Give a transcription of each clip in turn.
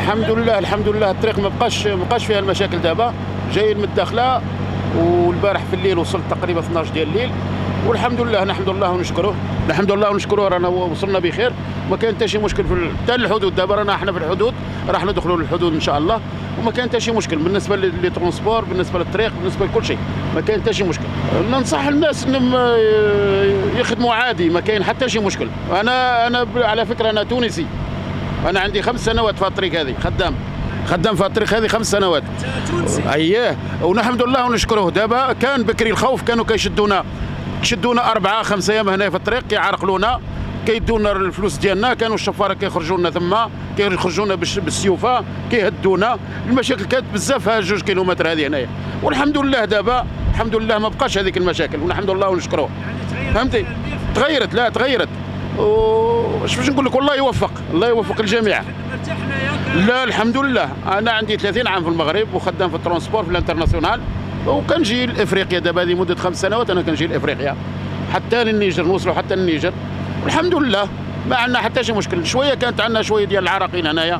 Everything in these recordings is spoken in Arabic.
الحمد لله الحمد لله الطريق ما بقاش فيها المشاكل دابا، جايين من الداخله. والبارح في الليل وصلت تقريبا 12 ديال الليل، والحمد لله نحمد الله ونشكروه، نحمد الله ونشكروه. رانا وصلنا بخير، ما كاين حتى شي مشكل في حتى الحدود. دابا رانا احنا في الحدود، راح ندخلوا للحدود ان شاء الله، وما كاين حتى شي مشكل بالنسبه للترونسبور، بالنسبه للطريق، بالنسبه لكل شيء، ما كاين حتى شي مشكل. ننصح الناس انهم يخدموا عادي، ما كاين حتى شي مشكل. انا على فكره انا تونسي، انا عندي 5 سنوات في الطريق هذه، خدام في الطريق هذه 5 سنوات. اييه، ونحمد الله ونشكروه. دابا كان بكري الخوف، كانوا كيشدونا 4 5 ايام هنا في الطريق، كيعرقلونا، كيدونا الفلوس ديالنا، كانوا الشفاره كيخرجوا لنا ثما، كيخرجوا لنا بالسيوفه، كيهدونا. المشاكل كانت بزاف، 2 كيلومتر هذه هنايا، والحمد لله دابا الحمد لله ما بقاش هذيك المشاكل، ونحمد الله ونشكروه. فهمتي؟ تغيرت، لا تغيرت. واش باش نقول لك، والله يوفق، الله يوفق الجميع. لا الحمد لله، انا عندي 30 عام في المغرب، وخدام في الترونسبور في الانترناسيونال، وكنجي لافريقيا دابا هذه مده 5 سنوات. انا كنجي لافريقيا حتى للنيجر، نوصلوا حتى للنيجر، والحمد لله ما عندنا حتى شي مشكل. شويه كانت عندنا شويه ديال العراقيل هنايا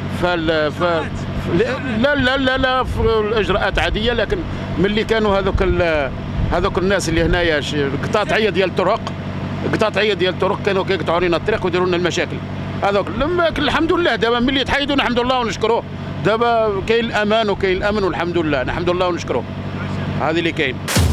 لا لا لا لا في الاجراءات عاديه، لكن ملي كانوا هذوك الناس اللي هنايا قطاعيه ديال الطرق كانوا كيقطعوا لنا الطريق ويديروا لنا المشاكل هذوك. لكن الحمد لله دابا ملي تحيدوا نحمد الله ونشكروه. دابا كاين الامان وكاين الامن، والحمد لله نحمد الله ونشكروه. هذه اللي كاين.